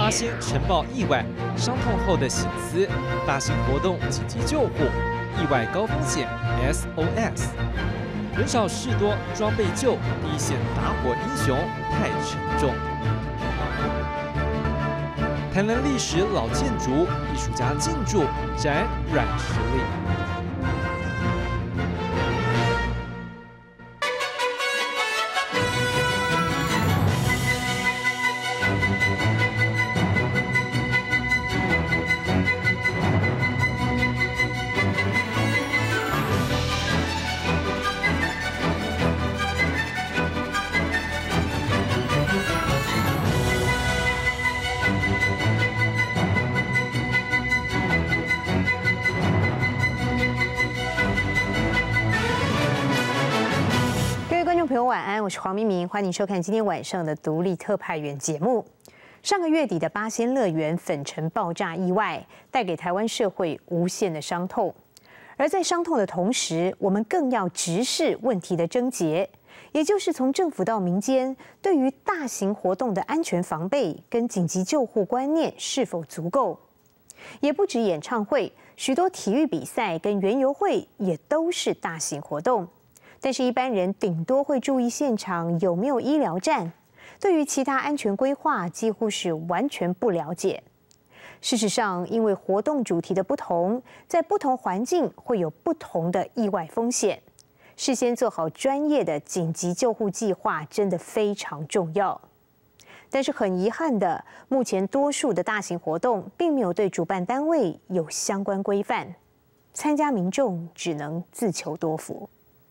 八仙晨报意外，伤痛后的省思，大型活动紧急救护，意外高风险 SOS， 人少事多装备旧，第一线打火英雄太沉重。台南历史老建筑，艺术家进驻展软实力。 朋友晚安，我是黄明明，欢迎收看今天晚上的独立特派员节目。上个月底的八仙乐园粉尘爆炸意外，带给台湾社会无限的伤痛。而在伤痛的同时，我们更要直视问题的症结，也就是从政府到民间对于大型活动的安全防备跟紧急救护观念是否足够。也不止演唱会，许多体育比赛跟园游会也都是大型活动。但是，一般人顶多会注意现场有没有医疗站，对于其他安全规划几乎是完全不了解。事实上，因为活动主题的不同，在不同环境会有不同的意外风险。事先做好专业的紧急救护计划真的非常重要。但是很遗憾的，目前多数的大型活动并没有对主办单位有相关规范，参加民众只能自求多福。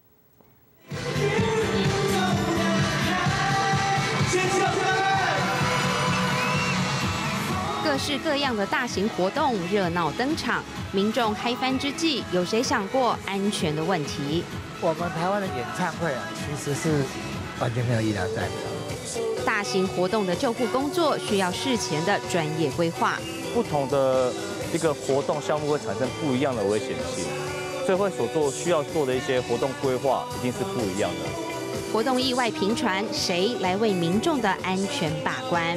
各式各样的大型活动热闹登场，民众嗨翻之际，有谁想过安全的问题？ 我们台湾的演唱会啊，其实是完全没有医疗站的。 大型活动的救护工作需要事前的专业规划。 不同的一个活动项目会产生不一样的危险性，所以会需要做的一些活动规划一定是不一样的。 活动意外频传，谁来为民众的安全把关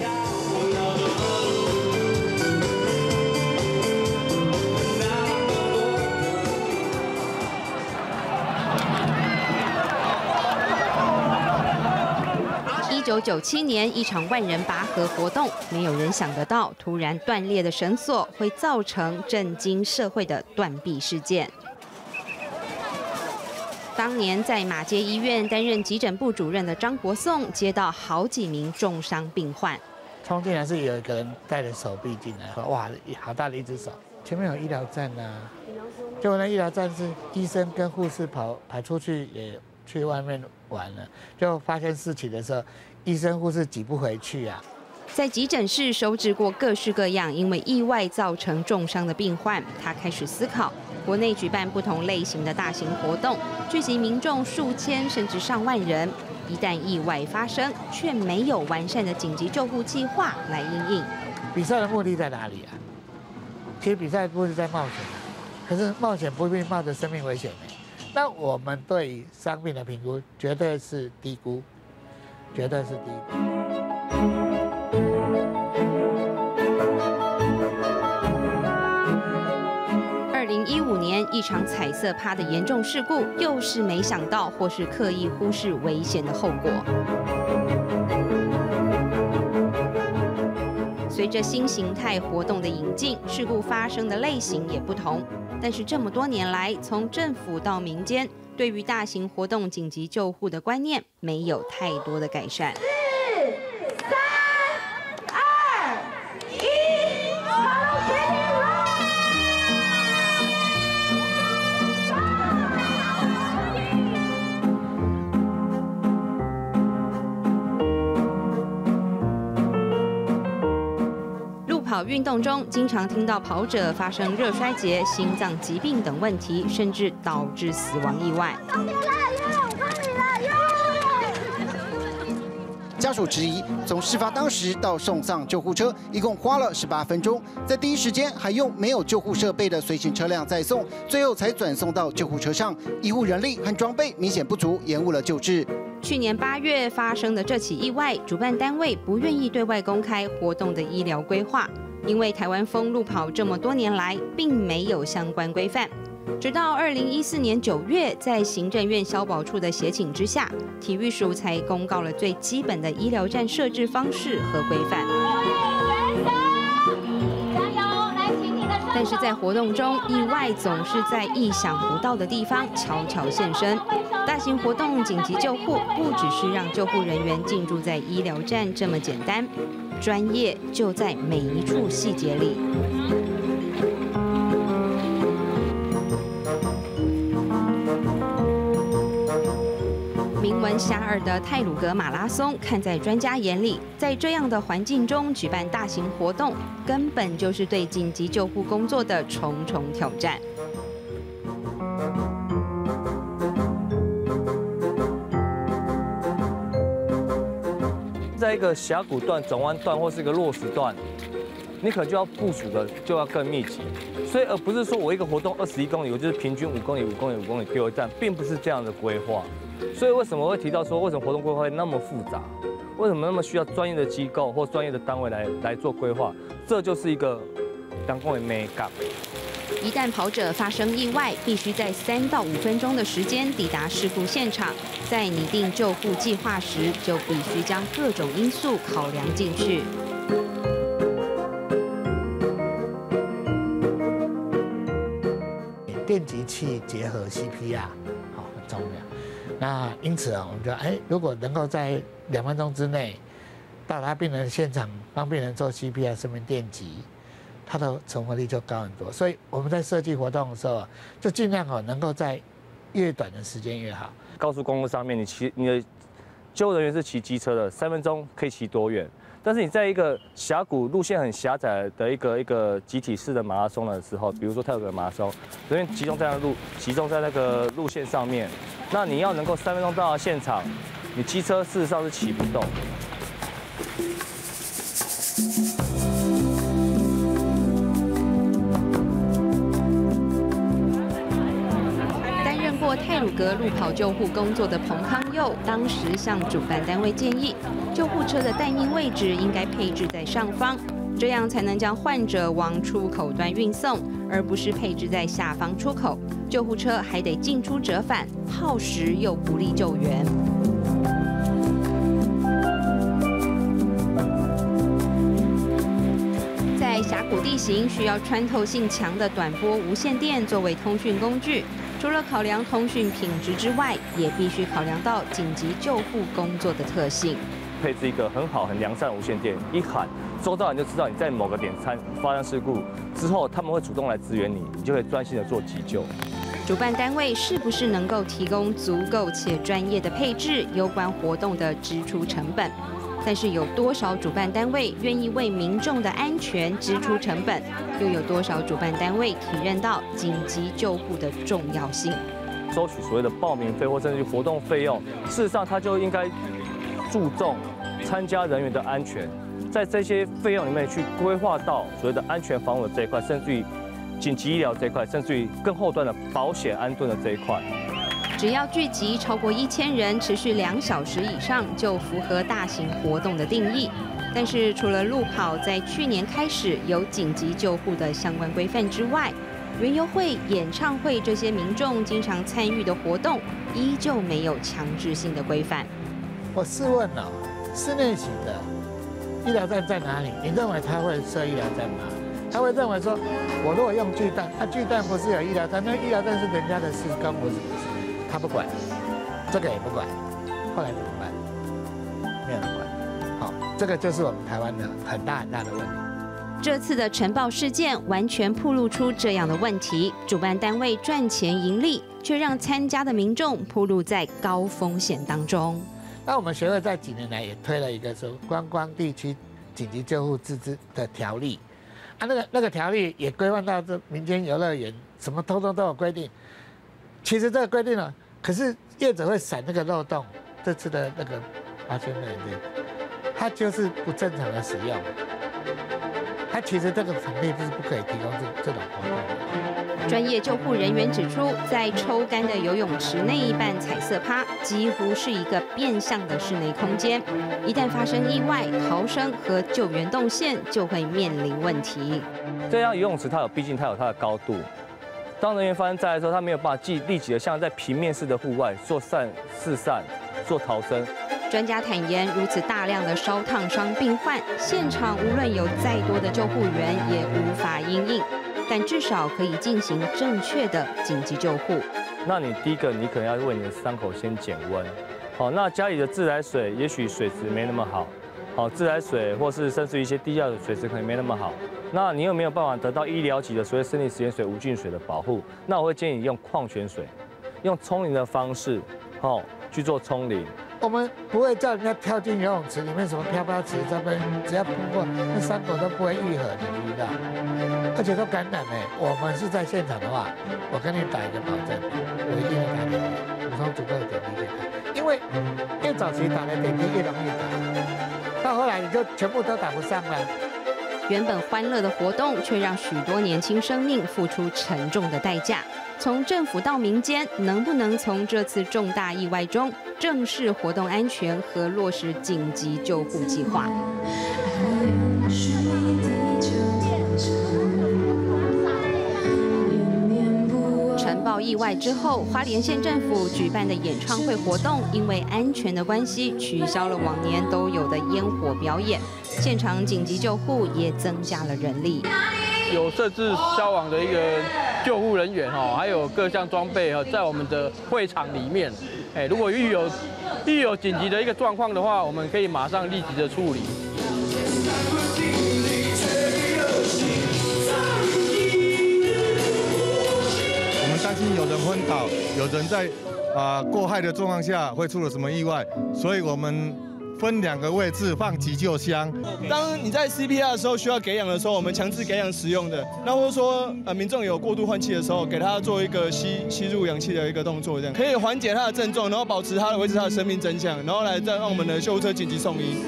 ？1997年，一场万人拔河活动，没有人想得到，突然断裂的绳索会造成震惊社会的断臂事件。当年在马偕医院担任急诊部主任的张国颂，接到好几名重伤病患。 冲进来是有一个人带着手臂进来，哇，好大的一只手。前面有医疗站啊，结果那医疗站是医生跟护士跑出去，也去外面玩了，就发生事情的时候，医生护士挤不回去啊。 在急诊室收治过各式各样因为意外造成重伤的病患，他开始思考，国内举办不同类型的大型活动，聚集民众数千甚至上万人，一旦意外发生，却没有完善的紧急救护计划来因应。 比赛的目的在哪里啊？其实比赛目的在冒险啊，可是冒险不必冒着生命危险呢。那我们对于伤病的评估绝对是低估，绝对是低估。 2015年，一场彩色趴的严重事故，又是没想到或是刻意忽视危险的后果。随着新形态活动的引进，事故发生的类型也不同。但是这么多年来，从政府到民间，对于大型活动紧急救护的观念没有太多的改善。跑运动中，经常听到跑者发生热衰竭、心脏疾病等问题，甚至导致死亡意外。 家属质疑，从事发当时到送上救护车，一共花了18分钟，在第一时间还用没有救护设备的随行车辆载送，最后才转送到救护车上，医护人力和装备明显不足，延误了救治。 去年8月发生的这起意外，主办单位不愿意对外公开活动的医疗规划，因为台湾封路跑这么多年来，并没有相关规范。直到2014年9月，在行政院消保处的协请之下，体育署才公告了最基本的医疗站设置方式和规范。但是在活动中，意外总是在意想不到的地方悄悄现身。大型活动紧急救护不只是让救护人员进驻在医疗站这么简单，专业就在每一处细节里。名闻遐迩的太鲁阁马拉松，看在专家眼里，在这样的环境中举办大型活动，根本就是对紧急救护工作的重重挑战。 在一个峡谷段、转弯段或是一个落石段，你可能就要部署的就要更密集，所以而不是说我一个活动21公里，我就是平均5公里、5公里、5公里丢一站，并不是这样的规划。所以为什么会提到说，为什么活动规划会那么复杂？为什么那么需要专业的机构或专业的单位来做规划？这就是一个当公的美感。 一旦跑者发生意外，必须在3到5分钟的时间抵达事故现场。在拟定救护计划时，就必须将各种因素考量进去。 电击器结合 CPR， 好，很重要。那因此啊，我们就如果能够在2分钟之内到达病人现场，帮病人做 CPR 生命电击，它的存活率就高很多。所以我们在设计活动的时候，就尽量能够在越短的时间越好。 高速公路上面，你的救护人员是骑机车的，3分钟可以骑多远？但是你在一个峡谷路线很狭窄的一个集体式的马拉松的时候，比如说太鲁阁马拉松，人员集中在那个路线上面，那你要能够3分钟到达现场，你机车事实上是骑不动。 太鲁阁路跑救护工作的彭康佑，当时向主办单位建议，救护车的待命位置应该配置在上方，这样才能将患者往出口端运送，而不是配置在下方出口。救护车还得进出折返，耗时又不利救援。在峡谷地形，需要穿透性强的短波无线电作为通讯工具。除了考量通讯品质之外，也必须考量到紧急救护工作的特性。 配置一个很好、很良善的无线电，一喊，周遭人就知道你在某个点发生事故之后，他们会主动来支援你，你就可以专心的做急救。 主办单位是不是能够提供足够且专业的配置，攸关活动的支出成本。但是有多少主办单位愿意为民众的安全支出成本？又有多少主办单位体认到紧急救护的重要性？ 收取所谓的报名费或甚至活动费用，事实上它就应该注重参加人员的安全，在这些费用里面去规划到所谓的安全防护的这一块，甚至于紧急医疗这一块，甚至于更后端的保险安顿的这一块。 只要聚集超过1000人，持续2小时以上，就符合大型活动的定义。但是除了路跑在去年开始有紧急救护的相关规范之外，园游会、演唱会这些民众经常参与的活动，依旧没有强制性的规范。 我试问哦，室内型的医疗站在哪里？你认为他会设医疗站吗？他会认为说，我如果用巨蛋，巨蛋不是有医疗站，那医疗站是人家的事，跟我什么事？他不管，这个也不管，后来怎么办？没有人管。好，这个就是我们台湾的很大很大的问题。 这次的晨报事件完全暴露出这样的问题：主办单位赚钱盈利，却让参加的民众暴露在高风险当中。 那我们学会在几年来也推了一个说观光地区紧急救护自治的条例，那个条例也规范到这民间游乐园什么通通都有规定。其实这个规定呢，可是业者会闪那个漏洞。这次的那个8000人，它就是不正常的使用。 它其实这个场地是不可以提供这种活动的。 专业救护人员指出，在抽干的游泳池那一半彩色趴，几乎是一个变相的室内空间。一旦发生意外，逃生和救援动线就会面临问题。 这样游泳池毕竟它有它的高度，当人员发生灾害的时候，它没有办法立即的像在平面式的户外做四散、做逃生。 专家坦言，如此大量的烧烫伤病患，现场无论有再多的救护员也无法因应，但至少可以进行正确的紧急救护。 那你第一个，你可能要为你的伤口先减温。好，那家里的自来水也许水质没那么好，好，自来水或是甚至一些地下的水质可能没那么好。那你有没有办法得到医疗级的所谓生理食盐水、无菌水的保护？那我会建议你用矿泉水，用冲淋的方式，去做冲淋。 我们不会叫人家跳进游泳池里面什么漂漂池，他们只要扑过，那伤口都不会愈合，你知道？而且都感染呢。我们是在现场的话，我跟你打一个保证，我一定会打点滴，补充足够的点滴给他。因为越早期打的点滴越容易打，到后来你就全部都打不上了。 原本欢乐的活动，却让许多年轻生命付出沉重的代价。从政府到民间，能不能从这次重大意外中正视活动安全和落实紧急救护计划？晨报意外之后，花莲县政府举办的演唱会活动，因为安全的关系，取消了往年都有的烟火表演。现场紧急救护也增加了人力， 有设置消防的一个救护人员还有各项装备在我们的会场里面。如果遇有紧急的一个状况的话，我们可以马上立即的处理。 我们担心有人昏倒，有人在过害的状况下会出了什么意外，所以我们分2个位置放急救箱。 当你在 CPR 的时候需要给氧的时候，我们强制给氧使用的。那或者说民众有过度换气的时候，给他做一个吸入氧气的一个动作，这样可以缓解他的症状，然后维持他的生命真相，然后来再让我们的救护车紧急送医。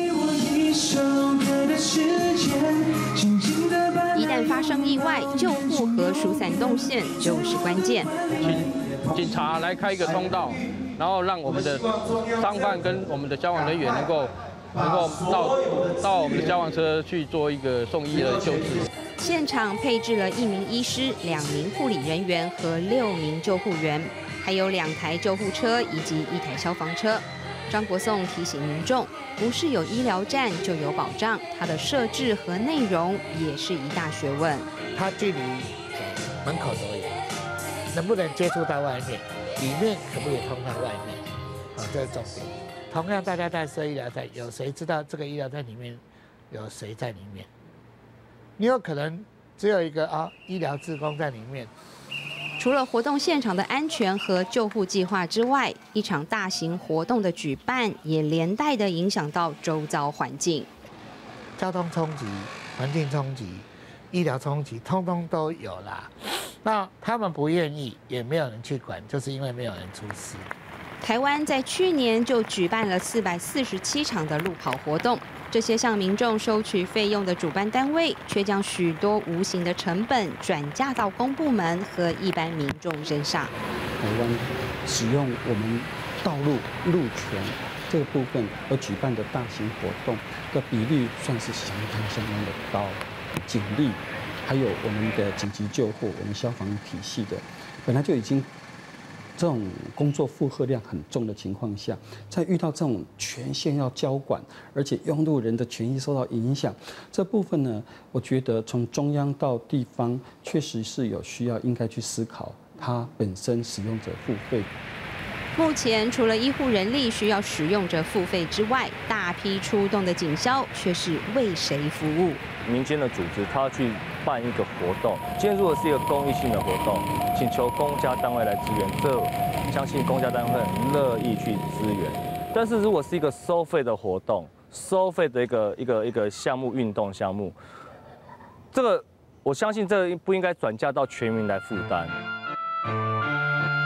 一旦发生意外，救护和疏散动线就是关键。 请警察来开一个通道，然后让我们的伤患跟我们的消防人员能够到我们的消防车去做一个送医的救治。 现场配置了1名医师、2名护理人员和6名救护员，还有2台救护车以及1台消防车。张国颂提醒民众，不是有医疗站就有保障，它的设置和内容也是一大学问。 它距离门口多远？能不能接触到外面？里面可不可以通到外面？这是重点。同样，大家在设医疗站，有谁知道这个医疗站里面有谁在里面？你有可能只有一个医疗志工在里面。 除了活动现场的安全和救护计划之外，一场大型活动的举办也连带的影响到周遭环境， 交通冲击、环境冲击、医疗冲击，通通都有啦。那他们不愿意，也没有人去管，就是因为没有人出事。 台湾在去年就举办了447场的路跑活动，这些向民众收取费用的主办单位，却将许多无形的成本转嫁到公部门和一般民众身上。 台湾使用我们道路路权这个部分而举办的大型活动的比率，算是相当的高，警力还有我们的紧急救护，我们消防体系的本来就已经这种工作负荷量很重的情况下，在遇到这种权限要交管，而且用路人的权益受到影响，这部分呢，我觉得从中央到地方，确实是有需要应该去思考它本身使用者付费。 目前除了医护人力需要使用者付费之外，大批出动的警消却是为谁服务？ 民间的组织，他去办一个活动，今天如果是一个公益性的活动，请求公家单位来支援，这相信公家单位很乐意去支援。但是如果是一个收费的活动，收费的一个项目运动项目，这个我相信这个不应该转嫁到全民来负担。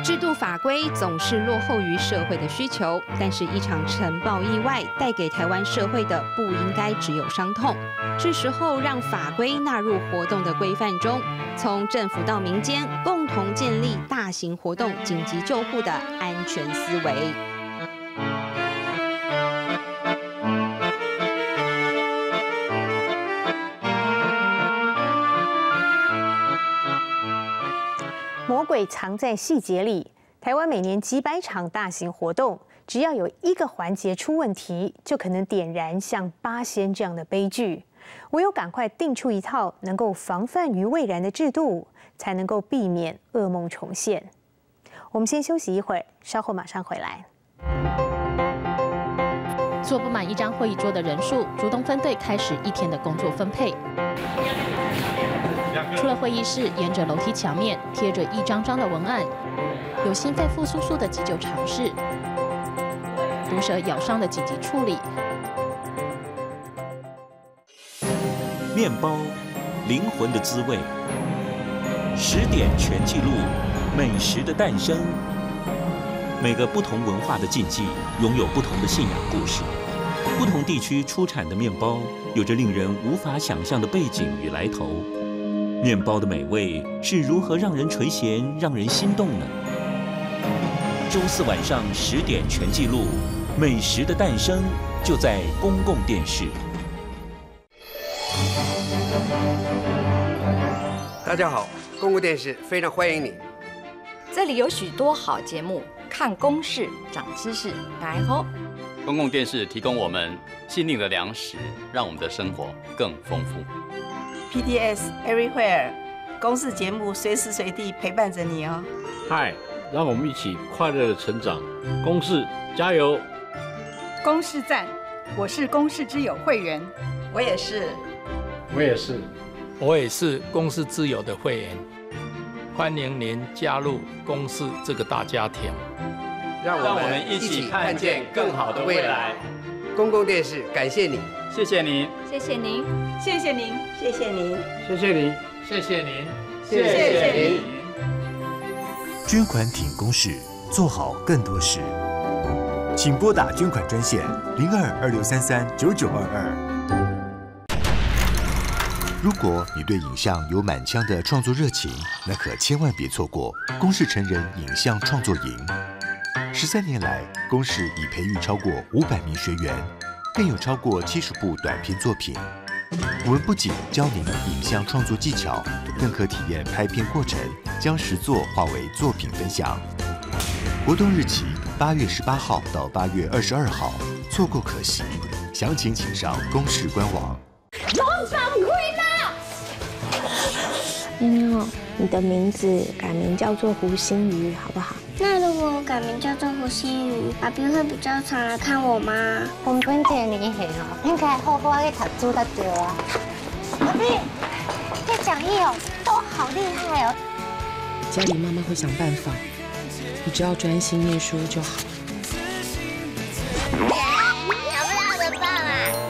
制度法规总是落后于社会的需求，但是一场尘爆意外带给台湾社会的不应该只有伤痛，是时候让法规纳入活动的规范中，从政府到民间共同建立大型活动紧急救护的安全思维。 魔鬼藏在细节里。台湾每年几百场大型活动，只要有一个环节出问题，就可能点燃像八仙这样的悲剧。唯有赶快定出一套能够防范于未然的制度，才能够避免噩梦重现。我们先休息一会儿，稍后马上回来。 坐不满一张会议桌的人数，主动分队开始一天的工作分配。出了会议室，沿着楼梯墙面贴着一张张的文案，有心肺复苏术的急救常识，毒蛇咬伤的紧急处理。 面包，灵魂的滋味。10点全记录，美食的诞生。每个不同文化的禁忌，拥有不同的信仰故事。不同地区出产的面包，有着令人无法想象的背景与来头。面包的美味是如何让人垂涎、让人心动呢？周4晚上10点全记录，美食的诞生就在公共电视。 大家好，公共电视非常欢迎你。 这里有许多好节目，看公视长知识，来吼！ 公共电视提供我们心灵的粮食，让我们的生活更丰富。 PTS Everywhere 公视节目随时随地陪伴着你哦。 嗨，让我们一起快乐的成长。公视加油！ 公视赞，我是公视之友会员， 我也是， 我也是， 我也是公视之友的会员。欢迎您加入公视这个大家庭， 让我们一起看见更好的未来。公共电视感谢你， 谢谢您， 谢谢您， 谢谢您， 谢谢您， 谢谢您， 谢谢您， 谢谢您。 捐款挺公视，做好更多事。请拨打捐款专线0226339922。如果你对影像有满腔的创作热情，那可千万别错过公视成人影像创作营。13年来，公视已培育超过500名学员，更有超过70部短片作品。我们不仅教您影像创作技巧，更可体验拍片过程，将实作化为作品分享。活动日期8月18号到8月22号，错过可惜。详情请上公视官网。 你的名字改名叫做胡心瑜，好不好？ 那如果我改名叫做胡心瑜，爸比会比较常来看我吗？ 我们本这年轻哦，应该好好去读书才对啊。爸比，这讲义哦都好厉害哦。 家里妈妈会想办法，你只要专心念书就好。 要不要我的棒啊？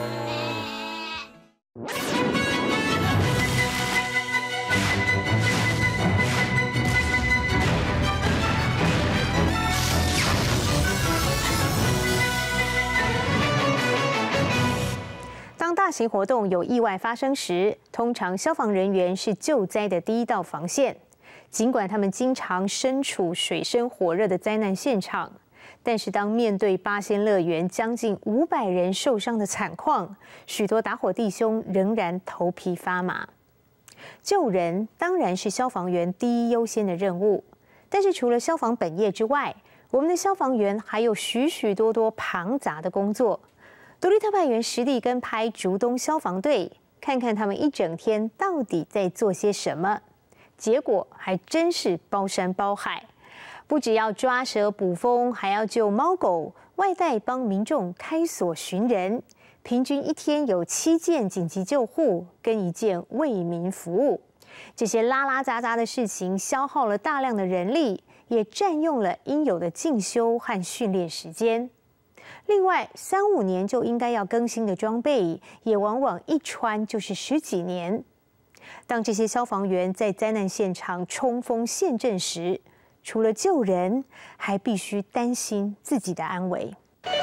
当大型活动有意外发生时，通常消防人员是救灾的第一道防线。尽管他们经常身处水深火热的灾难现场，但是当面对八仙乐园将近500人受伤的惨况，许多打火弟兄仍然头皮发麻。救人当然是消防员第一优先的任务，但是除了消防本业之外，我们的消防员还有许许多多庞杂的工作。独立特派员实地跟拍竹东消防队，看看他们一整天到底在做些什么。结果还真是包山包海，不只要抓蛇捕蜂，还要救猫狗，外带帮民众开锁寻人。平均一天有7件紧急救护跟1件为民服务。这些拉拉杂杂的事情消耗了大量的人力，也占用了应有的进修和训练时间。另外，3、5年就应该要更新的装备，也往往一穿就是10几年。当这些消防员在灾难现场冲锋陷阵时， 除了救人，还必须担心自己的安危。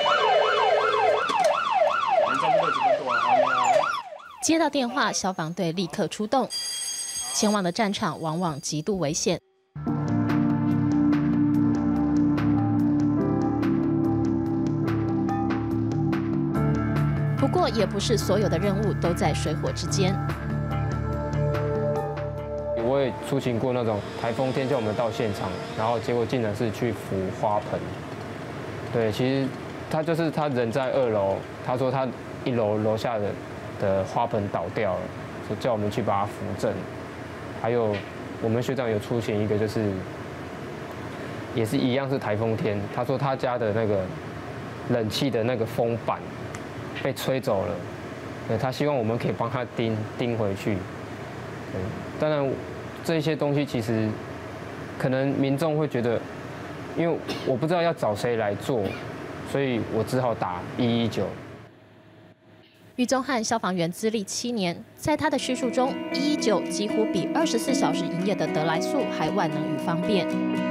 接到电话，消防队立刻出动，前往的战场往往极度危险。不过，也不是所有的任务都在水火之间。 我也出勤过那种台风天叫我们到现场，然后结果竟然是去扶花盆。对，其实他就是他人在2楼，他说他1楼楼下的花盆倒掉了，就叫我们去把它扶正。还有我们学长有出勤一个，就是也是一样是台风天，他说他家的那个冷气的那个风板被吹走了，对，他希望我们可以帮他钉回去。对，当然这些东西其实可能民众会觉得，因为我不知道要找谁来做，所以我只好打119。 于宗翰消防员资历7年，在他的叙述中，119几乎比24小时营业的得来速还万能与方便。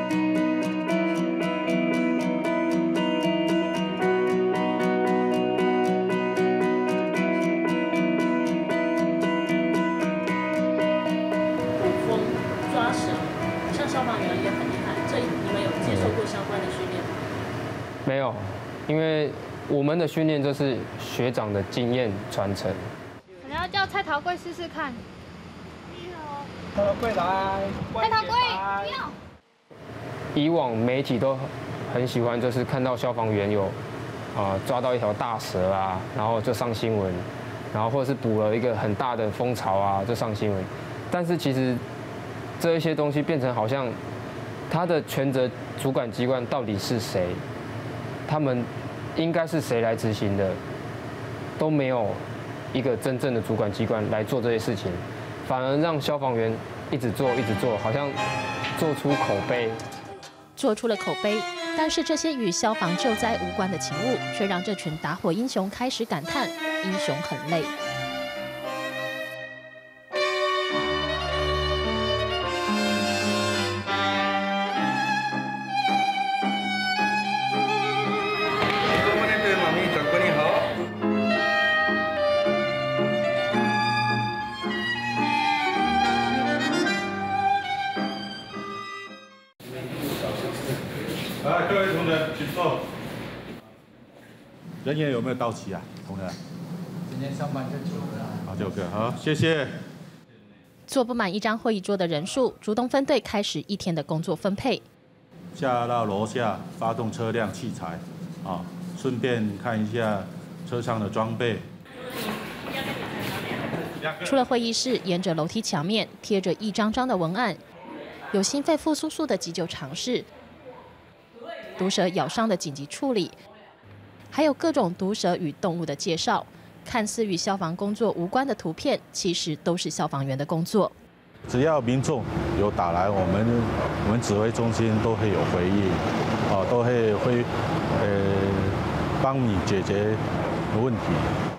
捕风抓蛇，像消防员也很厉害，这你们有接受过相关的训练吗？ 没有，因为我们的训练就是学长的经验传承。 可能要叫蔡桃贵试试看。 蔡桃贵来， 蔡桃贵不要。 以往媒体都很喜欢，就是看到消防员有抓到一条大蛇啊，然后就上新闻，然后或者是捕了一个很大的蜂巢啊，就上新闻。但是其实这一些东西变成好像他的权责主管机关到底是谁，他们应该是谁来执行的，都没有一个真正的主管机关来做这些事情，反而让消防员一直做，好像做出口碑。 做出了口碑，但是这些与消防救灾无关的勤务，却让这群打火英雄开始感叹：英雄很累。 来，各位同仁，请坐。人员有没有到齐啊？同仁？ 今天上班就9个。 好，9个，好，谢谢。 坐不满一张会议桌的人数，竹东分队开始一天的工作分配。 下到楼下发动车辆器材，啊，顺便看一下车上的装备。 出了会议室，沿着楼梯墙面贴着一张张的文案，有心肺复苏术的急救常识。毒蛇咬伤的紧急处理，还有各种毒蛇与动物的介绍，看似与消防工作无关的图片，其实都是消防员的工作。 只要民众有打来，我们指挥中心都会有回应，都会帮你解决问题。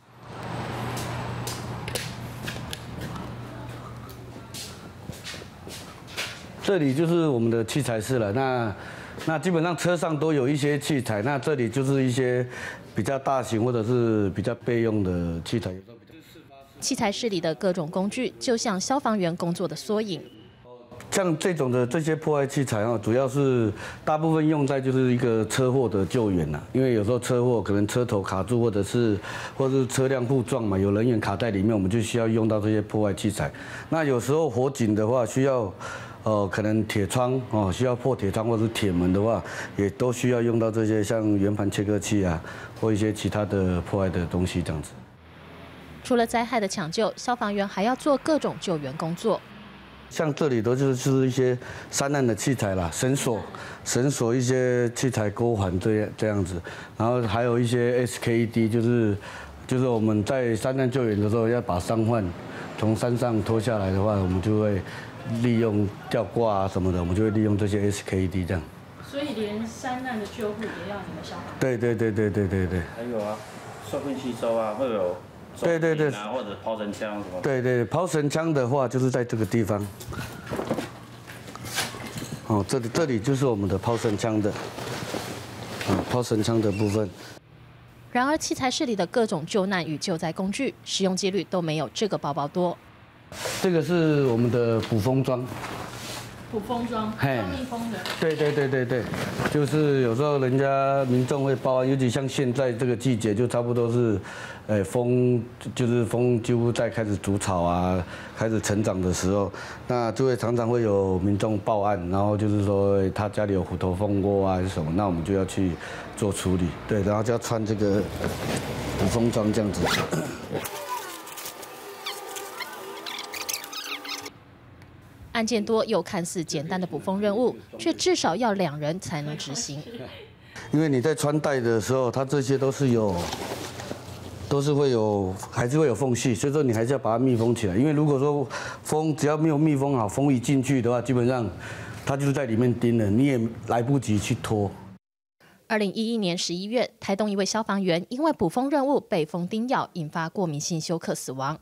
这里就是我们的器材室了，那基本上车上都有一些器材，那这里就是一些比较大型或者是比较备用的器材。 器材室里的各种工具，就像消防员工作的缩影。 像这种的这些破坏器材主要是大部分用在就是一个车祸的救援呐，因为有时候车祸可能车头卡住，或者是车辆碰撞嘛，有人员卡在里面，我们就需要用到这些破坏器材。那有时候火警的话需要。可能铁窗需要破铁窗或者是铁门的话，也都需要用到这些像圆盘切割器啊，或一些其他的破坏的东西这样子。 除了灾害的抢救，消防员还要做各种救援工作。 像这里都就是一些山难的器材啦，绳索一些器材钩环这样子，然后还有一些 SKED， 就是我们在山难救援的时候要把伤患从山上拖下来的话，我们就会。利用吊挂啊什么的，我们就会利用这些 SKED 这样。 所以连山难的救护也要你们消防？ 对。 还有啊，受困吸收啊，会有对， 或者抛绳枪什么？ 对，抛绳枪的话就是在这个地方。 哦，这里就是我们的抛绳枪的，抛绳枪的部分。 然而，器材室里的各种救难与救灾工具，使用几率都没有这个包包多。 这个是我们的捕风装。 捕风装，装蜜蜂的。 对，就是有时候人家民众会报案，尤其像现在这个季节，就差不多是，蜂几乎在开始筑巢啊，开始成长的时候，那就会常常会有民众报案，然后就是说他家里有虎头蜂窝啊还是什么，那我们就要去做处理，对，然后就要穿这个捕风装这样子。 案件多又看似简单的捕风任务，却至少要2人才能执行。 因为你在穿戴的时候，它这些都是会有，还是会有缝隙，所以说你还是要把它密封起来。因为如果说风只要没有密封好，风一进去的话，基本上它就是在里面叮了，你也来不及去脱。 2011年11月，台东一位消防员因为捕风任务被蜂叮咬，引发过敏性休克死亡。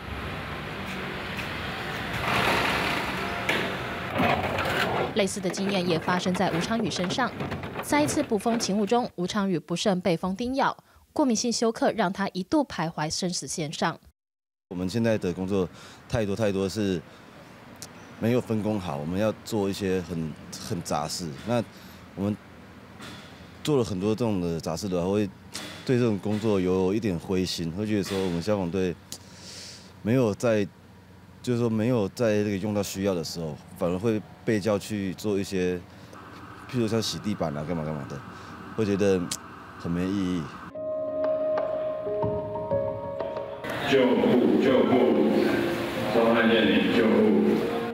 类似的经验也发生在吴昌宇身上。在一次捕风勤务中，吴昌宇不慎被蜂叮咬，过敏性休克让他一度徘徊生死线上。 我们现在的工作太多是没有分工好，我们要做一些很杂事。那我们做了很多这种的杂事的话，会对这种工作有一点灰心，会觉得说我们消防队没有在这个用到需要的时候，反而会被叫去做一些，譬如像洗地板啊，干嘛的，会觉得很没意义。 救护，遭难验领救护。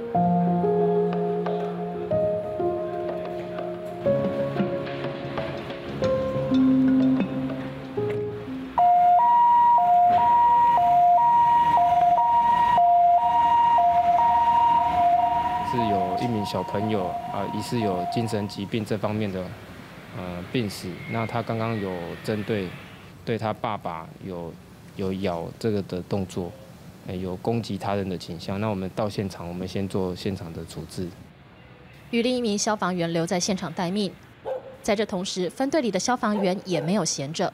小朋友疑似有精神疾病这方面的病史，那他刚刚有针对他爸爸有咬这个的动作，有攻击他人的倾向。那我们到现场，我们先做现场的处置。 与另一名消防员留在现场待命，在这同时，分队里的消防员也没有闲着。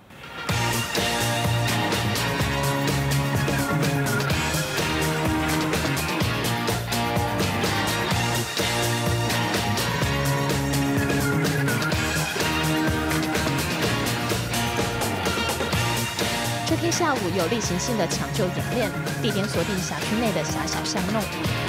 这天下午有例行性的抢救演练，地点锁定辖区内的狭小巷弄。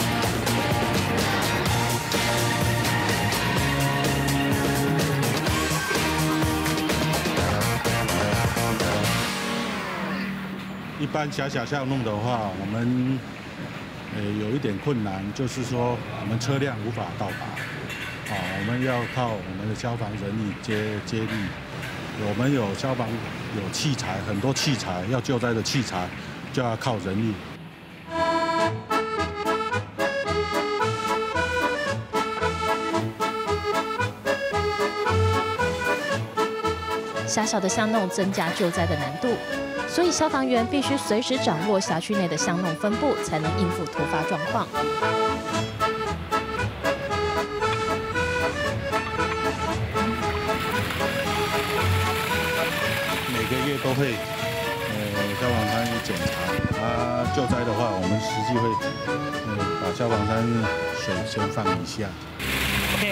一般狭小巷弄的话，我们有一点困难，就是说我们车辆无法到达，我们要靠我们的消防人力接力。我们有消防有器材，很多器材要救灾的器材，就要靠人力。 狭小的巷弄增加救灾的难度，所以消防员必须随时掌握辖区内的巷弄分布，才能应付突发状况。 每个月都会消防栓检查，救灾的话，我们实际会把消防栓水先放一下。 OK。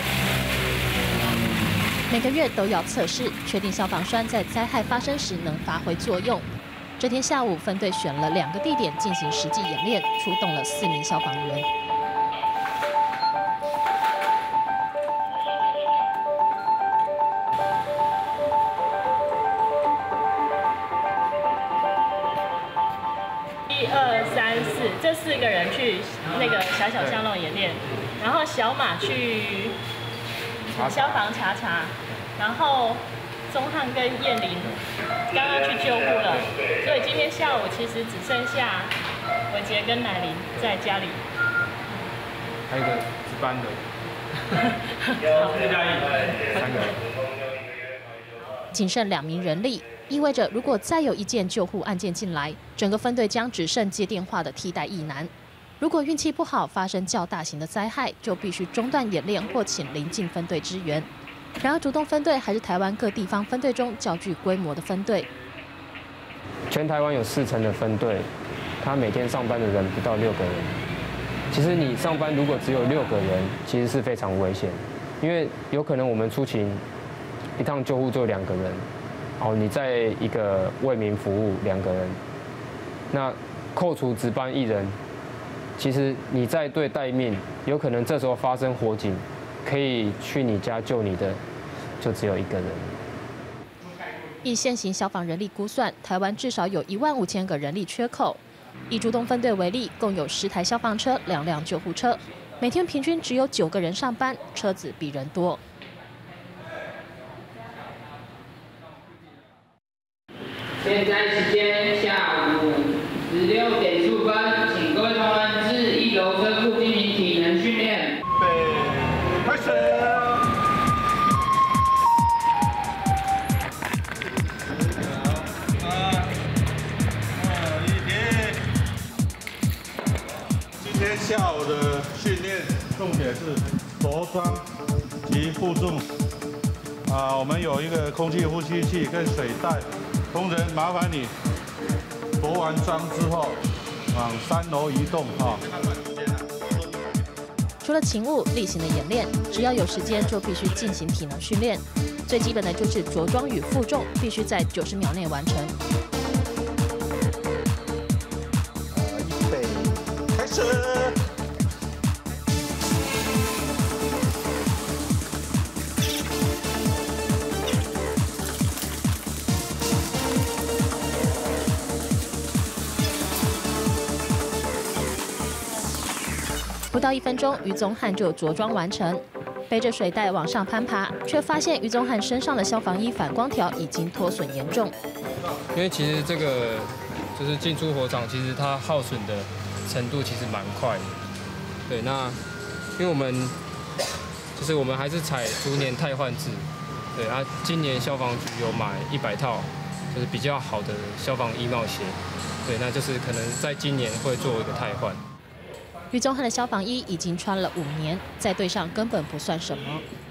每个月都要测试，确定消防栓在灾害发生时能发挥作用。这天下午，分队选了2个地点进行实际演练，出动了4名消防员。 1、2、3、4，这4个人去那个狭小巷弄演练，然后小马去消防查，然后钟汉跟燕玲刚刚去救护了，所以今天下午其实只剩下伟杰跟乃琳在家里。 还有一个值班的，3个。 仅剩2名人力，意味着如果再有一件救护案件进来，整个分队将只剩接电话的替代役男。 如果运气不好，发生较大型的灾害，就必须中断演练或请邻近分队支援。然而，竹东分队还是台湾各地方分队中较具规模的分队。 全台湾有4成的分队，他每天上班的人不到6个人。其实你上班如果只有6个人，其实是非常危险，因为有可能我们出勤一趟救护就2个人，你在一个为民服务2个人，那扣除值班1人。其实你在队待命，有可能这时候发生火警，可以去你家救你的，就只有1个人。 以现行消防人力估算，台湾至少有15000个人力缺口。以竹东分队为例，共有10台消防车、2辆救护车，每天平均只有9个人上班，车子比人多。 现在时间下午16点15分，请各位同仁至1楼车库进行体能训练。开始。 今天下午的训练重点是着装及负重。我们有一个空气呼吸器跟水袋。同仁，麻烦你着完装之后，往3楼移动除了勤务例行的演练，只要有时间就必须进行体能训练。最基本的就是着装与负重必须在90秒内完成。 预备，开始。 不到1分钟，于宗翰就着装完成，背着水袋往上攀爬，却发现于宗翰身上的消防衣反光条已经脱损严重。 因为其实这个就是进出火场，其实它耗损的程度其实蛮快的。对，那因为我们还是采逐年汰换制，对啊，今年消防局有买100套，就是比较好的消防衣帽鞋，对，那就是可能在今年会做一个汰换。 于宗翰的消防衣已经穿了5年，在队上根本不算什么。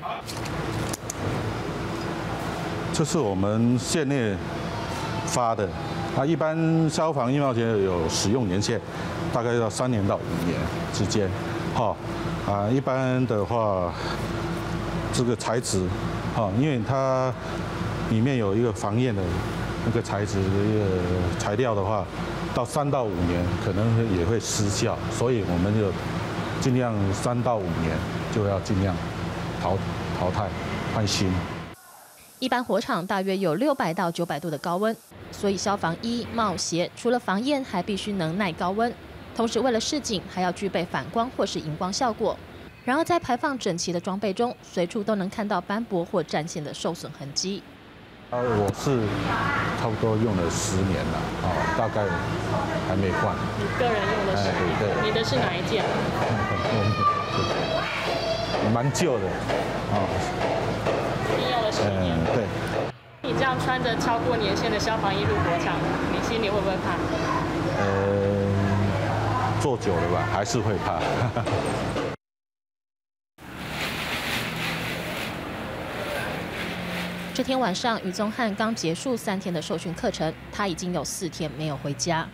这是我们县内发的，一般消防衣帽鞋有使用年限，大概要3年到5年之间。一般的话，这个材质，因为它里面有一个防焰的那个材质的一个材料的话。到3到5年可能也会失效，所以我们就尽量3到5年就要尽量淘汰换新。 一般火场大约有600到900度的高温，所以消防衣、帽鞋除了防焰，还必须能耐高温。同时，为了示警，还要具备反光或是荧光效果。然而，在排放整齐的装备中，随处都能看到斑驳或战线的受损痕迹。 我是差不多用了10年了，大概还没换。 你个人用的10年？对。你的是哪一件？ 蛮旧的， 你用了10年。 对。 你这样穿着超过年限的消防衣入火场，你心里会不会怕？ 做久了吧，还是会怕。 这天晚上，于宗翰刚结束3天的受训课程，他已经有4天没有回家。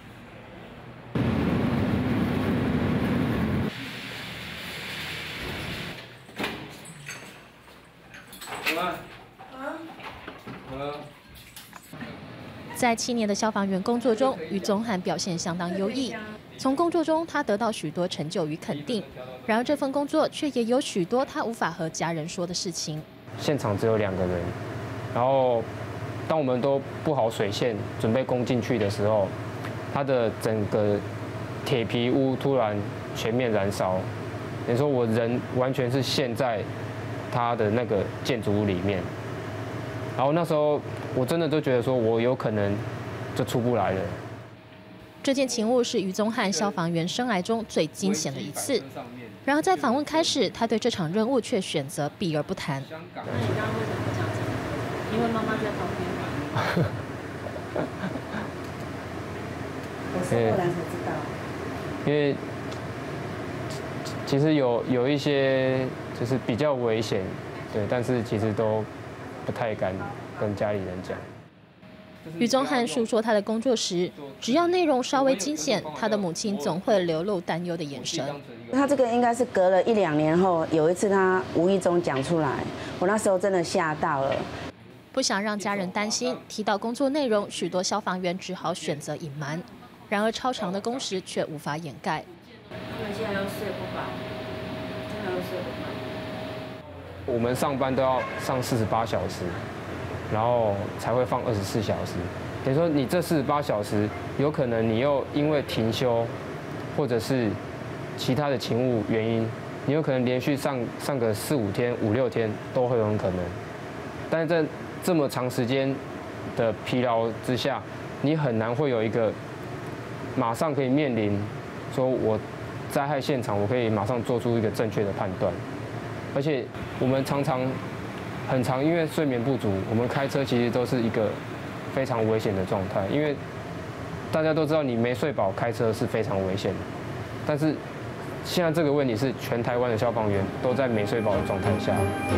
在7年的消防员工作中，于宗翰表现相当优异。从工作中，他得到许多成就与肯定。然而，这份工作却也有许多他无法和家人说的事情。 现场只有2个人。然后，当我们都布好水线，准备攻进去的时候，它的整个铁皮屋突然全面燃烧。等于说我人完全是陷在它的那个建筑物里面。然后那时候我真的就觉得说我有可能就出不来了。 这件勤务是于宗翰消防员生涯中最惊险的一次。然而在访问开始，他对这场任务却选择避而不谈。 那你刚刚为什么不讲这个？因为妈妈在旁边。 我是后来才知道。 因为其实有一些就是比较危险，对，但是其实都不太敢跟家里人讲。 于宗翰述说他的工作时，只要内容稍微惊险，他的母亲总会流露担忧的眼神。 他这个应该是隔了1、2年后，有一次他无意中讲出来，我那时候真的吓到了。 不想让家人担心，提到工作内容，许多消防员只好选择隐瞒。然而超长的工时却无法掩盖。 他们现在都睡不饱，真的都睡不饱。 我们上班都要上48小时。然后才会放24小时，等于说你这48小时，有可能你又因为停休，或者是其他的勤务原因，你有可能连续上个4、5天、5、6天都会有可能。但是在这么长时间的疲劳之下，你很难会有一个马上可以面临说我灾害现场，我可以马上做出一个正确的判断，而且我们很常因为睡眠不足，我们开车其实都是一个非常危险的状态。因为大家都知道，你没睡饱开车是非常危险的。但是现在这个问题是全台湾的消防员都在没睡饱的状态下。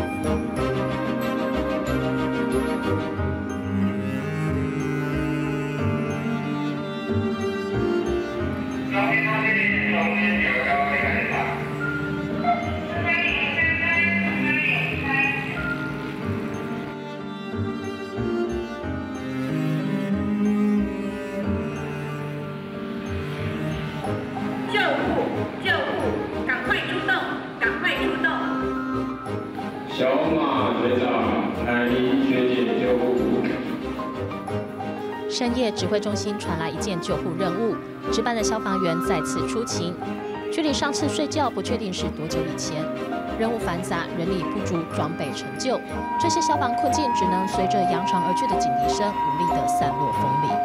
小马学长，海林学姐救护。 深夜指挥中心传来一件救护任务，值班的消防员再次出勤。距离上次睡觉不确定是多久以前。任务繁杂，人力不足，装备陈旧，这些消防困境只能随着扬长而去的警笛声无力地散落风里。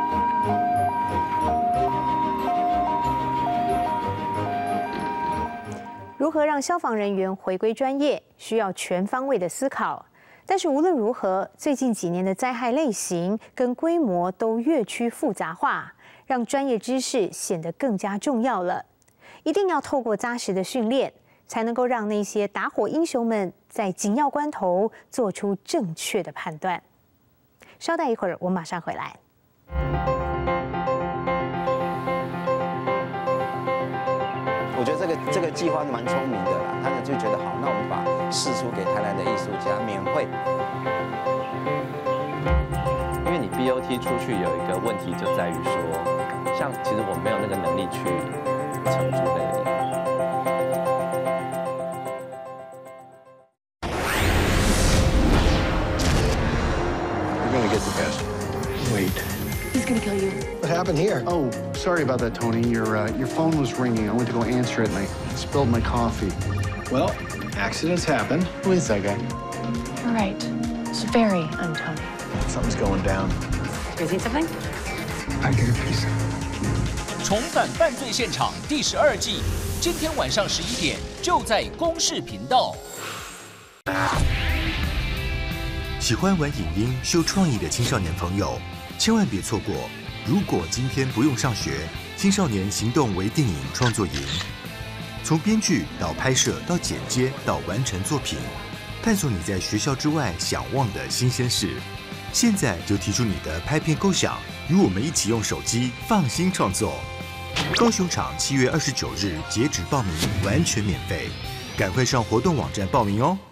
如何让消防人员回归专业，需要全方位的思考。但是无论如何，最近几年的灾害类型跟规模都越趋复杂化，让专业知识显得更加重要了。一定要透过扎实的训练，才能够让那些打火英雄们在紧要关头做出正确的判断。稍待一会儿，我马上回来。 我觉得这个计划是蛮聪明的啦，他们就觉得好，那我们把释出给台南的艺术家免费。 因为你 BOT 出去有一个问题就在于说，像其实我没有那个能力去承租那个地方。 You're gonna get the best. Wait. He's gonna kill you. What happened here? Oh, sorry about that, Tony. Your phone was ringing. I went to go answer it and I spilled my coffee. Well, accidents happen. Who is that guy? All right. It's very un-Tony. Something's going down. You guys need something? I get a piece. 重返犯罪现场第12季，今天晚上11点就在公视频道。 喜欢玩影音、秀创意的青少年朋友，千万别错过！如果今天不用上学，青少年行动微电影创作营，从编剧到拍摄到剪接到完成作品，探索你在学校之外想望的新鲜事。现在就提出你的拍片构想，与我们一起用手机放心创作。高雄场7月29日截止报名，完全免费，赶快上活动网站报名哦！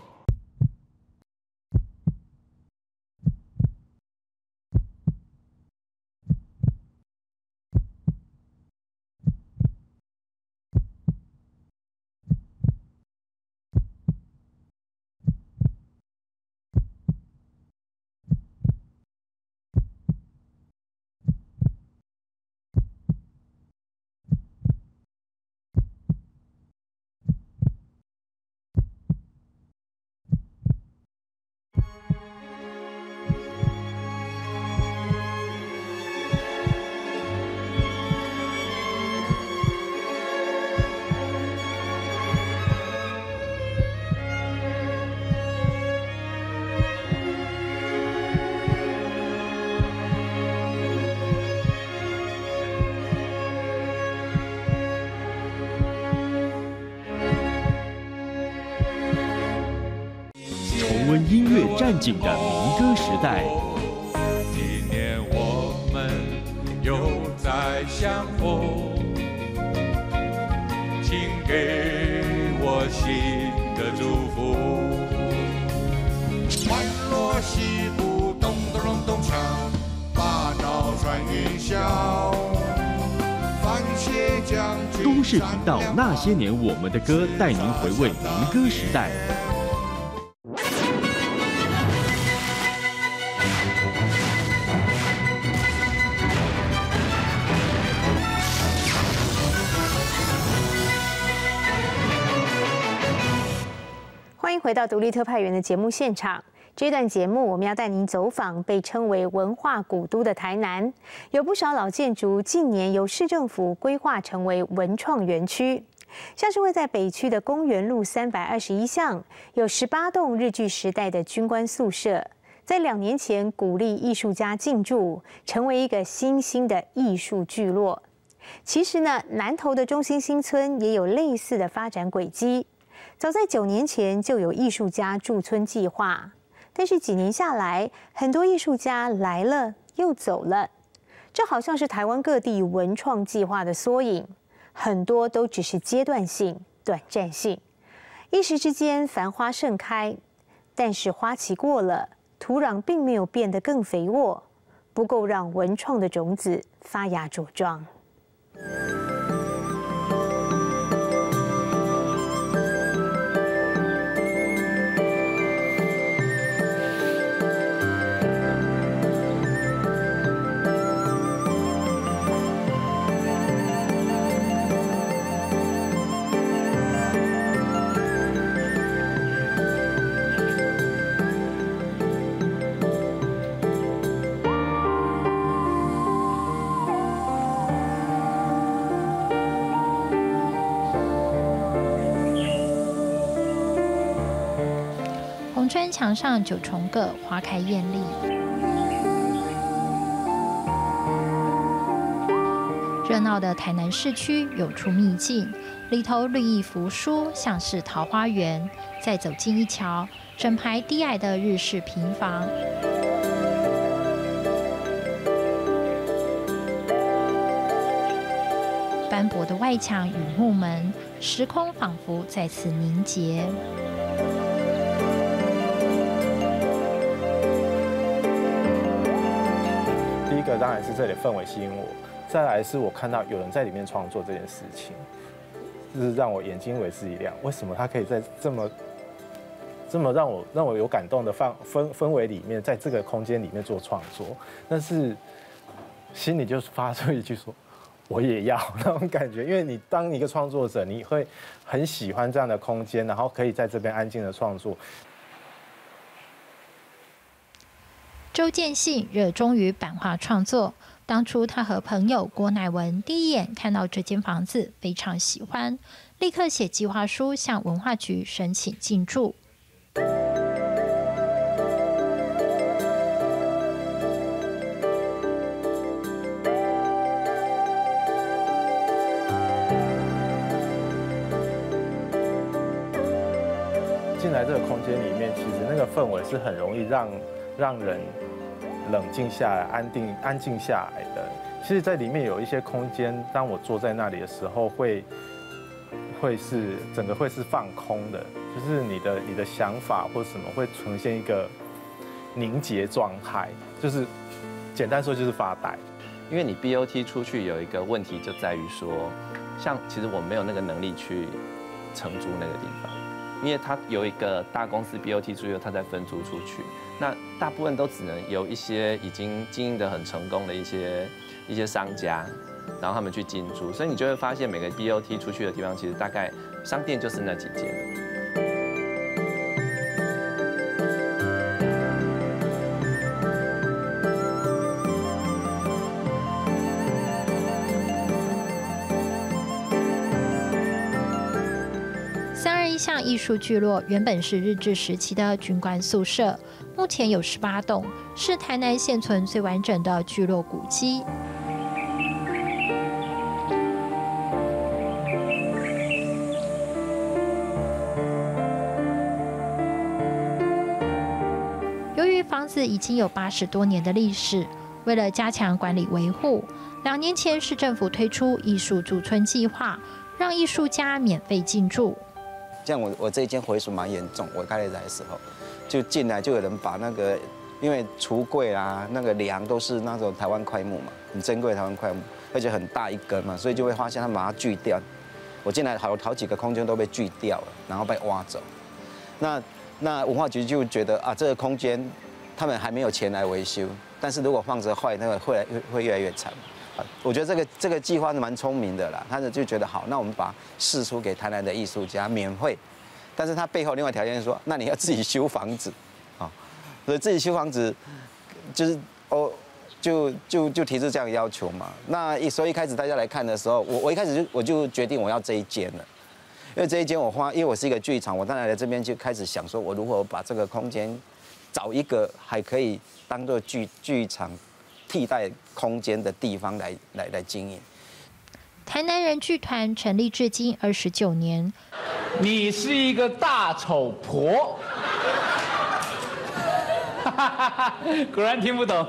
湾音乐战警的民歌时代。 今年我们又再相逢，请给我新的祝福。欢乐西部咚咚咚咚锵，把脑穿云霄。 都市频道那些年我们的歌，带您回味民歌时代。 欢迎回到独立特派员的节目现场。这段节目我们要带您走访被称为文化古都的台南，有不少老建筑近年由市政府规划成为文创园区，像是位在北区的公园路321巷，有18栋日据时代的军官宿舍，在2年前鼓励艺术家进驻，成为一个新兴的艺术聚落。其实呢，南投的中心新村也有类似的发展轨迹，早在9年前就有艺术家驻村计划。但是几年下来，很多艺术家来了又走了，这好像是台湾各地文创计划的缩影，很多都只是阶段性、短暂性，一时之间繁花盛开，但是花期过了，土壤并没有变得更肥沃，不够让文创的种子发芽茁壮。 红砖墙上9重个，花开艳丽。热闹的台南市区有处秘境，里头绿意扶疏，像是桃花源。再走近一瞧，整排低矮的日式平房。斑驳的外墙与木门，时空仿佛再次凝结。 第一个当然是这里氛围吸引我，再来是我看到有人在里面创作这件事情，就是让我眼睛为之一亮。为什么他可以在这么让我有感动的氛围里面，在这个空间里面做创作？但是心里就发出一句说，我也要那种感觉。因为你当一个创作者，你会很喜欢这样的空间，然后可以在这边安静的创作。 周建信热衷于版画创作，当初他和朋友郭乃文第一眼看到这间房子，非常喜欢，立刻写计划书向文化局申请进驻。 进来这个空间里面，其实那个氛围是很容易让人冷静下来、安静下来的。其实，在里面有一些空间，当我坐在那里的时候，会是整个会是放空的，就是你的想法或什么会呈现一个凝结状态，就是简单说就是发呆。 因为你 BOT 出去有一个问题就在于说，像其实我没有那个能力去承租那个地方。因为它有一个大公司 BOT 出去，它再分租出去，那大部分都只能由一些已经经营得很成功的一些商家，然后他们去进驻，所以你就会发现每个 BOT 出去的地方，其实大概商店就是那几间。 321巷艺术聚落原本是日治时期的军官宿舍，目前有18栋，是台南现存最完整的聚落古迹。 子已经有80多年的历史，为了加强管理维护，2年前市政府推出艺术驻村计划，让艺术家免费进驻。 像我这一间毁损蛮严重，我刚来的时候，就进来就有人把那个，因为橱柜啊，那个梁都是那种台湾檜木嘛，很珍贵的台湾檜木，而且很大一根嘛，所以就会发现他们把它锯掉。我进来好几个空间都被锯掉了，然后被挖走。那文化局就觉得啊，这个空间他们还没有钱来维修，但是如果放着坏，那个会越来越惨。我觉得这个计划是蛮聪明的啦，他就觉得好，那我们把释出给台南的艺术家免费，但是他背后另外条件是说，那你要自己修房子，啊，所以自己修房子就是就提出这样的要求嘛。所以一开始大家来看的时候，我一开始我就决定我要这一间了，因为这一间因为我是一个剧场，我当然来这边就开始想说，我如何把这个空间找一个还可以当做剧场替代空间的地方来经营。 台南人剧团成立至今29年。 你是一个大丑婆，果然听不懂。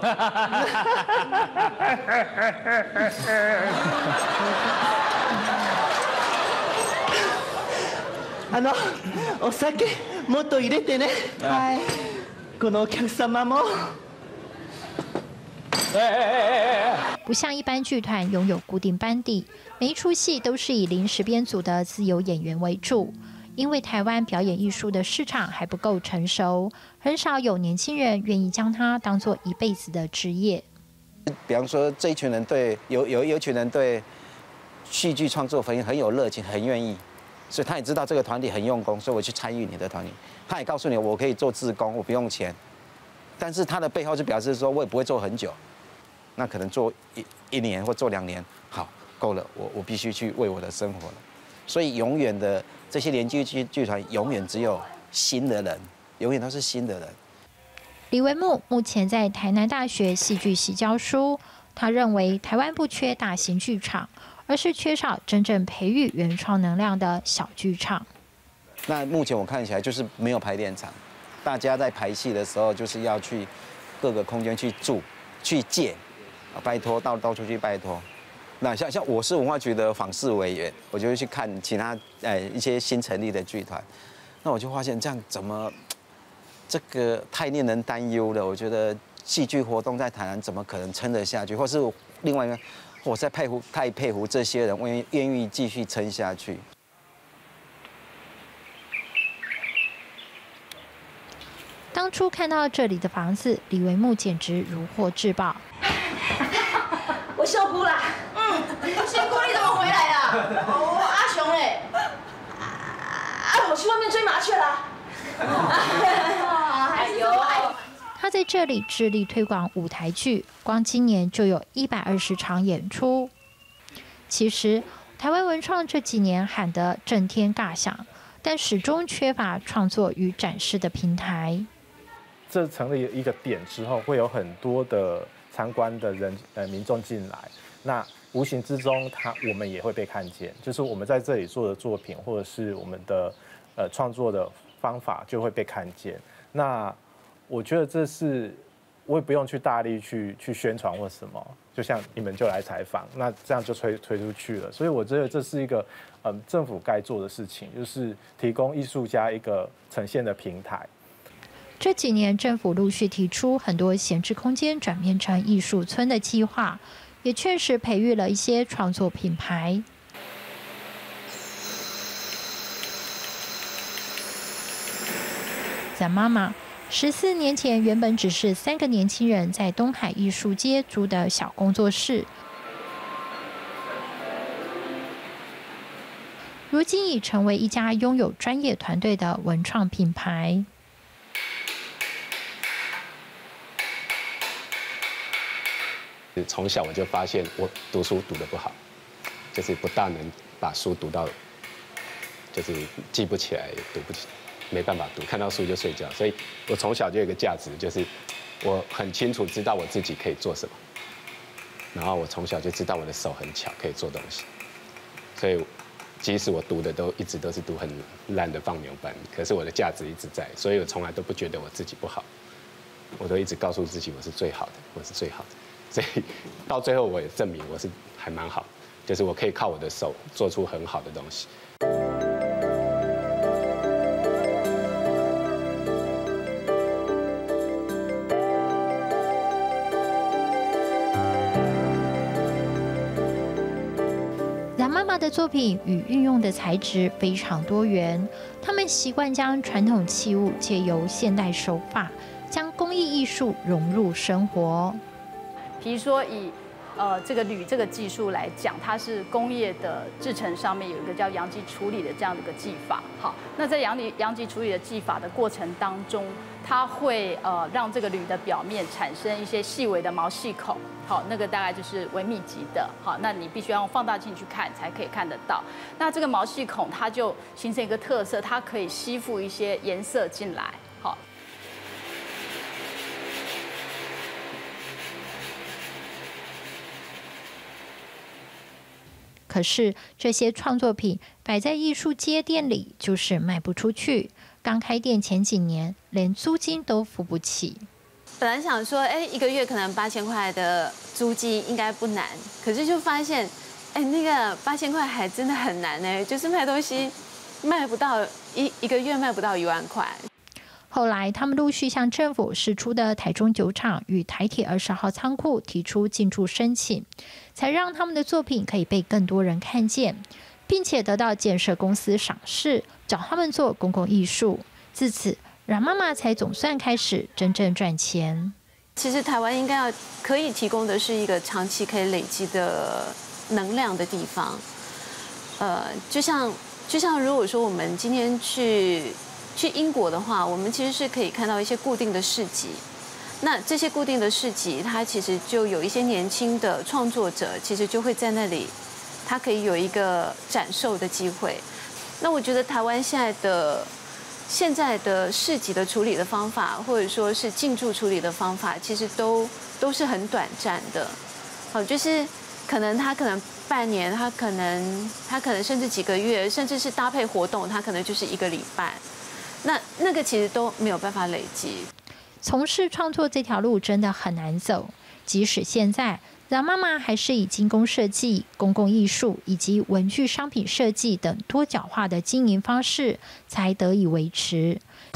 お酒もっと入れてね。はい。このお客様も。 不像一般剧团拥有固定班底，每一出戏都是以临时编组的自由演员为主。因为台湾表演艺术的市场还不够成熟，很少有年轻人愿意将它当作一辈子的职业。 比方说，这一群人有一群人对戏剧创作很有热情，很愿意，所以他也知道这个团体很用功，所以我去参与你的团体。他也告诉你，我可以做志工，我不用钱。但是他的背后就表示说，我也不会做很久，那可能做一年或做2年，好够了，我必须去为我的生活了。所以永远的这些连续剧团永远只有新的人，永远都是新的人。 李维木目前在台南大学戏剧系教书，他认为台湾不缺大型剧场，而是缺少真正培育原创能量的小剧场。 那目前我看起来就是没有排练场，大家在排戏的时候就是要去各个空间去住、去借，拜托到处去拜托。那像我是文化局的访视委员，我就会去看其他一些新成立的剧团，那我就发现这样怎么这个太令人担忧了。我觉得戏剧活动在台南怎么可能撑得下去，或是另外一个，我太佩服这些人愿意继续撑下去。 当初看到这里的房子，李维木简直如获至宝。 我受苦啦，辛苦你怎么回来啦？阿雄嘞，我去外面追麻雀啦。哎呦！ 他在这里致力推广舞台剧，光今年就有120场演出。其实，台湾文创这几年喊得震天尬响，但始终缺乏创作与展示的平台。 这成立一个点之后，会有很多的参观的民众进来，那无形之中我们也会被看见，就是我们在这里做的作品，或者是我们的创作的方法就会被看见。那我觉得这是我也不用去大力去宣传或什么，就像你们就来采访，那这样就推出去了。所以我觉得这是一个政府该做的事情，就是提供艺术家一个呈现的平台。 这几年，政府陆续提出很多闲置空间转变成艺术村的计划，也确实培育了一些创作品牌。咱妈妈14年前原本只是3个年轻人在东海艺术街租的小工作室，如今已成为一家拥有专业团队的文创品牌。 从小我就发现我读书读得不好，就是不大能把书读到，就是记不起来，读不起，没办法读，看到书就睡觉。所以我从小就有一个价值，就是我很清楚知道我自己可以做什么，然后我从小就知道我的手很巧，可以做东西。所以即使我读的一直都是读很烂的放牛班，可是我的价值一直在，所以我从来都不觉得我自己不好。 我都一直告诉自己我是最好的，我是最好的。所以到最后我也证明我是还蛮好，就是我可以靠我的手做出很好的东西。 冉妈妈的作品与运用的材质非常多元，他们习惯将传统器物借由现代手法，将工艺艺术融入生活。 比如说以这个铝这个技术来讲，它是工业的制程上面有一个叫阳极处理的这样的一个技法。好，那在阳极处理的技法的过程当中，它会让这个铝的表面产生一些细微的毛细孔。好，那个大概就是微密集的。好，那你必须要用放大镜去看才可以看得到。那这个毛细孔它就形成一个特色，它可以吸附一些颜色进来。好。 可是这些创作品摆在艺术街店里，就是卖不出去。刚开店前几年，连租金都付不起。 本来想说，一个月可能8000块的租金应该不难，可是就发现，那个8000块还真的很难呢，就是卖东西卖不到一个月卖不到1万块。 后来，他们陆续向政府释出的台中酒厂与台铁20号仓库提出进驻申请，才让他们的作品可以被更多人看见，并且得到建设公司赏识，找他们做公共艺术。自此，冉妈妈才总算开始真正赚钱。 其实台湾应该可以提供的是一个长期可以累积的能量的地方。就像如果说我们今天去英国的话，我们其实是可以看到一些固定的市集。那这些固定的市集，它其实就有一些年轻的创作者，其实就会在那里，他可以有一个展售的机会。那我觉得台湾现在的市集的处理的方法，或者说是进驻处理的方法，其实都是很短暂的。好，就是可能半年，他可能甚至几个月，甚至是搭配活动，他可能就是1个礼拜。那个其实都没有办法累积。 从事创作这条路真的很难走，即使现在冉妈妈还是以精工设计、公共艺术以及文具商品设计等多角化的经营方式，才得以维持。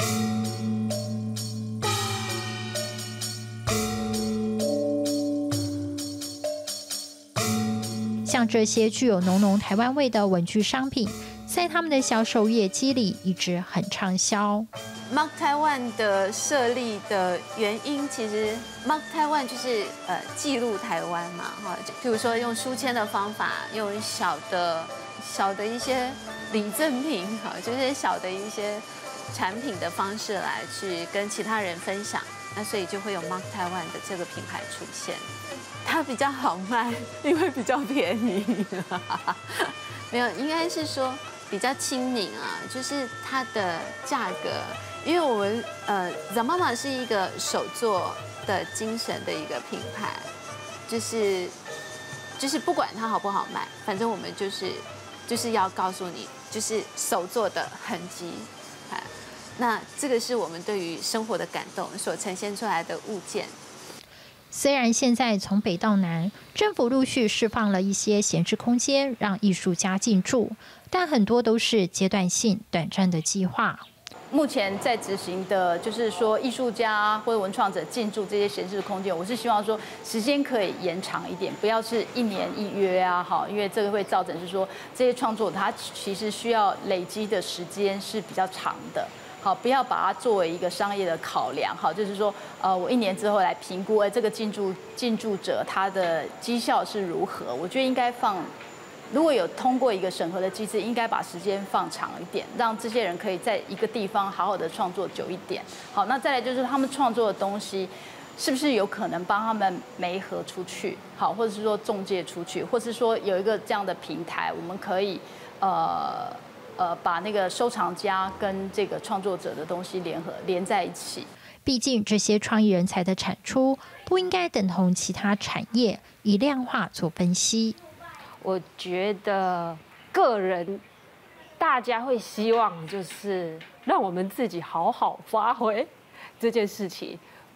像这些具有浓浓台湾味的文具商品，在他们的销售业绩里一直很畅销。 Mark Taiwan 的设立的原因，其实 Mark Taiwan 就是记录台湾嘛，哈，譬如说用书签的方法，用小的一些礼赠品，哈，就是小的一些产品的方式来去跟其他人分享，那所以就会有 Mark Taiwan 的这个品牌出现。它比较好卖，因为比较便宜。没有，应该是说比较亲民啊，就是它的价格。因为我们冉妈妈是一个手作的精神的一个品牌，就是不管它好不好卖，反正我们就是要告诉你，就是手做的痕迹。那这个是我们对于生活的感动所呈现出来的物件。 虽然现在从北到南，政府陆续释放了一些闲置空间，让艺术家进驻，但很多都是阶段性、短暂的计划。 目前在执行的，就是说艺术家或者文创者进驻这些闲置空间，我是希望说时间可以延长一点，不要是1年1约啊，好，因为这个会造成是说这些创作它其实需要累积的时间是比较长的。好，不要把它作为一个商业的考量。好，就是说，我1年之后来评估，这个进驻者他的绩效是如何？我觉得应该如果有通过一个审核的机制，应该把时间放长一点，让这些人可以在一个地方好好的创作久一点。好，那再来就是他们创作的东西，是不是有可能帮他们媒合出去？好，或者是说中介出去，或是说有一个这样的平台，我们可以把那个收藏家跟这个创作者的东西连在一起。 毕竟这些创意人才的产出不应该等同其他产业，以量化做分析。 我觉得个人大家会希望就是让我们自己好好发挥这件事情，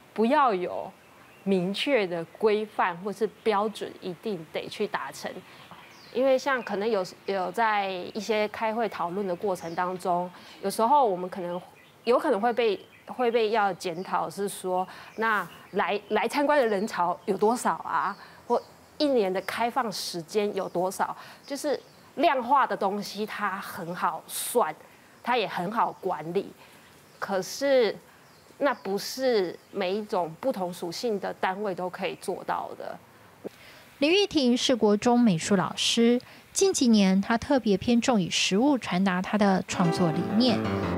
不要有明确的规范或是标准，一定得去达成。因为像可能有在一些开会讨论的过程当中，有时候我们有可能会被要检讨，是说那来参观的人潮有多少啊，或一年的开放时间有多少，就是量化的东西它很好算，它也很好管理，可是那不是每一种不同属性的单位都可以做到的。 林玉婷是国中美术老师，近几年她特别偏重以实物传达她的创作理念。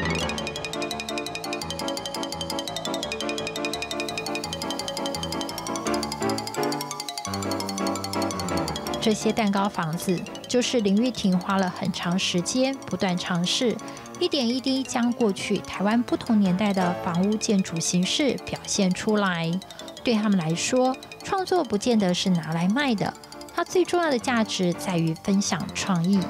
这些蛋糕房子就是林玉婷花了很长时间不断尝试，一点一滴将过去台湾不同年代的房屋建筑形式表现出来。对他们来说，创作不见得是拿来卖的，它最重要的价值在于分享创意。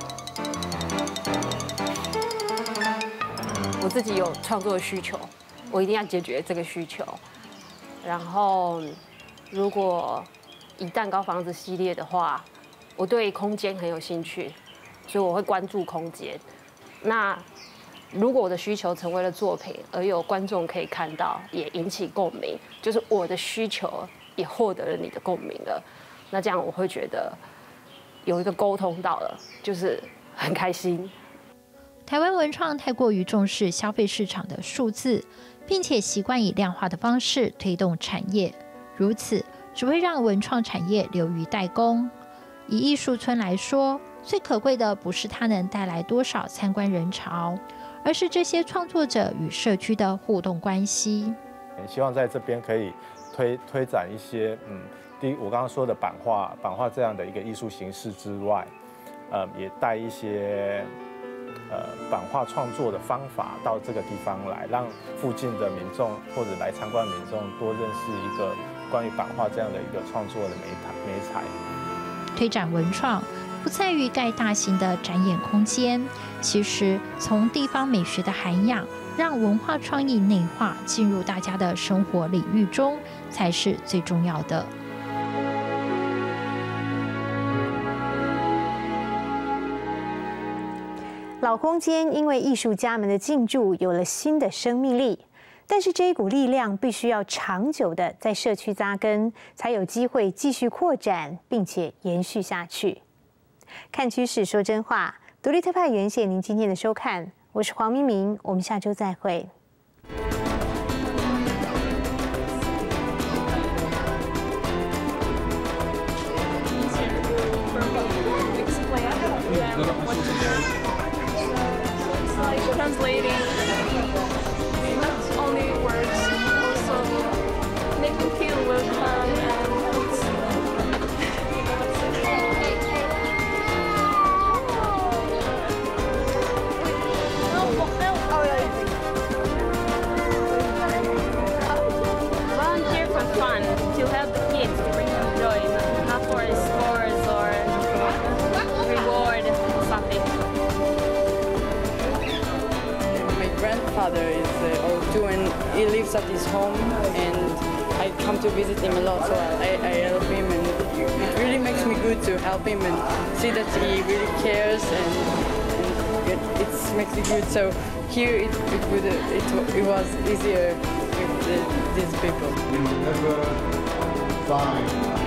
我自己有创作的需求，我一定要解决这个需求。然后，如果以蛋糕房子系列的话，我对空间很有兴趣，所以我会关注空间。那如果我的需求成为了作品，而有观众可以看到，也引起共鸣，就是我的需求也获得了你的共鸣了，那这样我会觉得有一个沟通到了，就是很开心。 台湾文创太过于重视消费市场的数字，并且习惯以量化的方式推动产业，如此只会让文创产业流于代工。以艺术村来说，最可贵的不是它能带来多少参观人潮，而是这些创作者与社区的互动关系。 希望在这边可以推展一些我刚刚说的版画这样的一个艺术形式之外，也带一些版画创作的方法到这个地方来，让附近的民众或者来参观民众多认识一个关于版画这样的一个创作的媒材。 推展文创不在于盖大型的展演空间，其实从地方美学的涵养，让文化创意内化进入大家的生活领域中，才是最重要的。 老空间因为艺术家们的进驻，有了新的生命力。但是这一股力量必须要长久的在社区扎根，才有机会继续扩展，并且延续下去。看趋势，说真话，独立特派员，谢谢您今天的收看，我是黄明明，我们下周再会。 He lives at his home, and I come to visit him a lot, so I help him, and it really makes me good to help him and see that he really cares, and it makes me good. So here it was easier with these people. We will never find